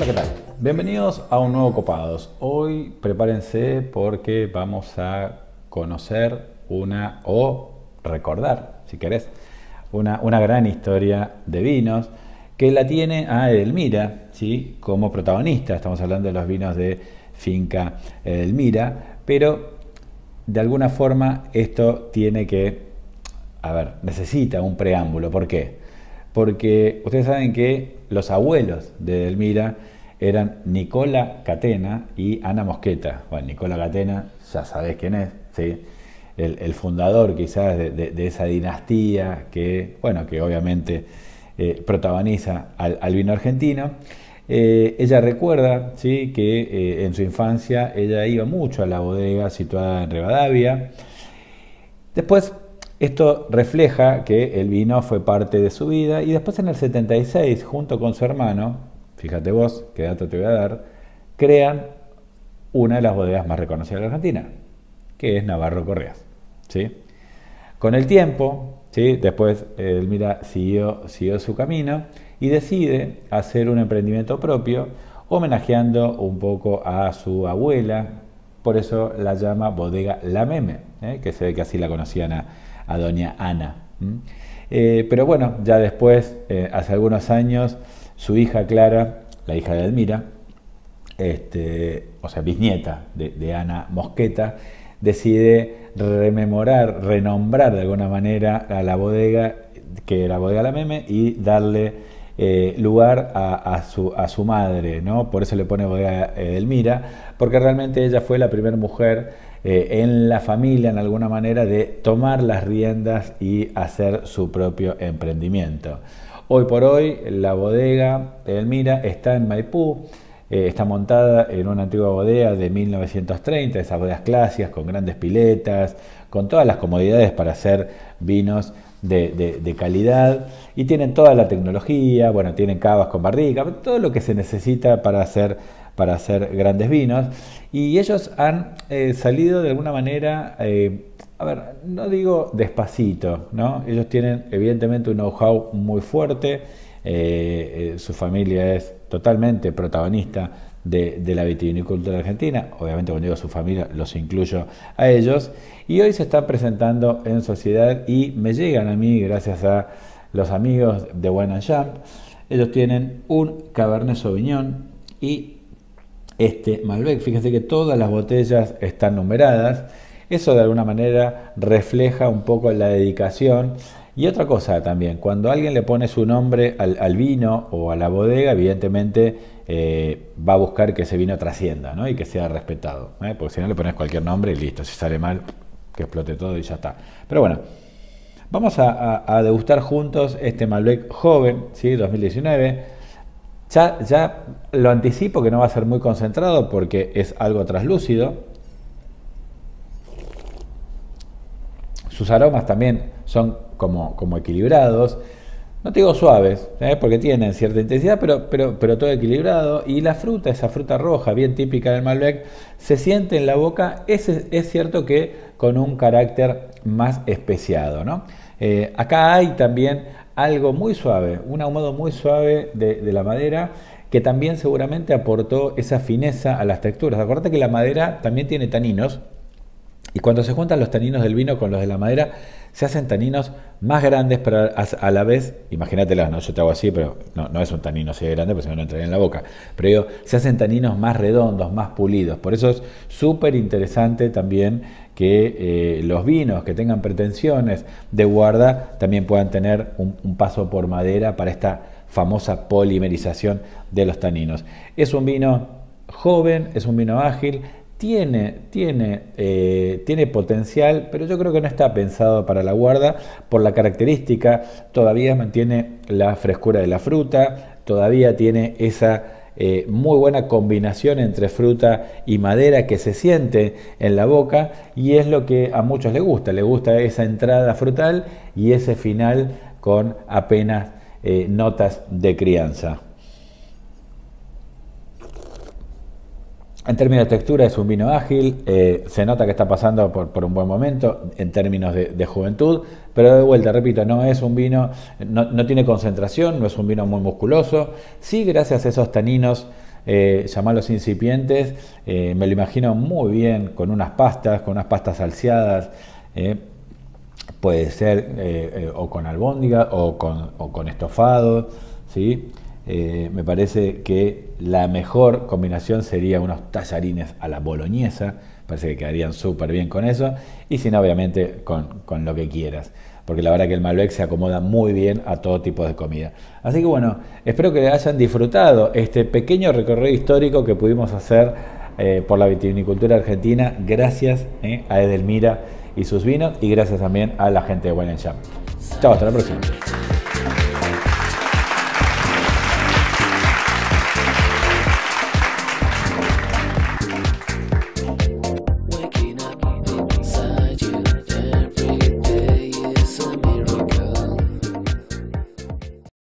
Hola, ¿qué tal? Bienvenidos a un nuevo Copados. Hoy prepárense porque vamos a conocer o recordar, si querés, una gran historia de vinos que la tiene a Edelmira, ¿sí? Como protagonista. Estamos hablando de los vinos de Finca Edelmira, pero de alguna forma esto tiene necesita un preámbulo. ¿Por qué? Porque ustedes saben que los abuelos de Edelmira eran Nicola Catena y Ana Mosqueta. Bueno, Nicola Catena, ya sabés quién es, ¿sí? El fundador quizás de esa dinastía que obviamente protagoniza al vino argentino. Ella recuerda, ¿sí?, que en su infancia ella iba mucho a la bodega situada en Rivadavia. Después, esto refleja que el vino fue parte de su vida y después en el 76, junto con su hermano, fíjate vos, qué dato te voy a dar, crean una de las bodegas más reconocidas de la Argentina, que es Navarro Correas, ¿sí? Con el tiempo, ¿sí?, después Edelmira siguió su camino y decide hacer un emprendimiento propio, homenajeando un poco a su abuela. Por eso la llama Bodega La Meme, que se ve que así la conocían a doña Ana. Pero bueno, ya después, hace algunos años, su hija Clara, la hija de Edelmira, bisnieta de Ana Mosqueta, decide renombrar de alguna manera a la bodega, que era Bodega La Meme, y darle lugar a su madre, ¿no? Por eso le pone Bodega Edelmira, porque realmente ella fue la primera mujer en la familia, en alguna manera, de tomar las riendas y hacer su propio emprendimiento. Hoy por hoy, la bodega Edelmira está en Maipú. Está montada en una antigua bodega de 1930, esas bodegas clásicas con grandes piletas, con todas las comodidades para hacer vinos de calidad, y tienen toda la tecnología, tienen cavas con barrica, todo lo que se necesita para hacer grandes vinos. Y ellos han salido de alguna manera, no digo despacito, ¿no? Ellos tienen evidentemente un know-how muy fuerte. Su familia es totalmente protagonista de la vitivinicultura argentina. Obviamente, cuando digo su familia, los incluyo a ellos. Y hoy se están presentando en sociedad y me llegan a mí gracias a los amigos de Wine & Champ. Ellos tienen un Cabernet Sauvignon y este Malbec. Fíjense que todas las botellas están numeradas. Eso de alguna manera refleja un poco la dedicación. Y otra cosa también, cuando alguien le pone su nombre al vino o a la bodega, evidentemente va a buscar que ese vino trascienda, ¿no? Y que sea respetado, porque si no le pones cualquier nombre y listo, si sale mal, que explote todo y ya está. Pero bueno, vamos a degustar juntos este Malbec joven, ¿sí? 2019. Ya lo anticipo que no va a ser muy concentrado porque es algo traslúcido. Sus aromas también son como equilibrados. No te digo suaves, porque tienen cierta intensidad, pero todo equilibrado. Y la fruta, esa fruta roja, bien típica del Malbec, se siente en la boca. Es cierto que con un carácter más especiado, ¿no? Acá hay también algo muy suave, un ahumado muy suave de la madera, que también seguramente aportó esa fineza a las texturas. Acuérdate que la madera también tiene taninos. Y cuando se juntan los taninos del vino con los de la madera, se hacen taninos más grandes, pero a la vez, imagínatelo, ¿no? Yo te hago así, pero no es un tanino así de grande, porque si no entraría en la boca. Pero digo, se hacen taninos más redondos, más pulidos. Por eso es súper interesante también que los vinos que tengan pretensiones de guarda también puedan tener un paso por madera para esta famosa polimerización de los taninos. Es un vino joven, es un vino ágil. Tiene potencial, pero yo creo que no está pensado para la guarda por la característica. Todavía mantiene la frescura de la fruta, todavía tiene esa muy buena combinación entre fruta y madera que se siente en la boca, y es lo que a muchos les gusta esa entrada frutal y ese final con apenas notas de crianza. En términos de textura es un vino ágil, se nota que está pasando por un buen momento en términos de juventud, pero de vuelta, repito, no es un vino, no tiene concentración, no es un vino muy musculoso. Sí, gracias a esos taninos llamarlos incipientes, me lo imagino muy bien con unas pastas salseadas, puede ser o con albóndiga o con estofado, ¿sí? Me parece que la mejor combinación sería unos tallarines a la boloñesa, parece que quedarían súper bien con eso, y si no, obviamente con lo que quieras, porque la verdad que el Malbec se acomoda muy bien a todo tipo de comida. Así que bueno, espero que hayan disfrutado este pequeño recorrido histórico que pudimos hacer por la vitivinicultura argentina, gracias a Edelmira y sus vinos, y gracias también a la gente de Wine & Jam. Chao, hasta la próxima.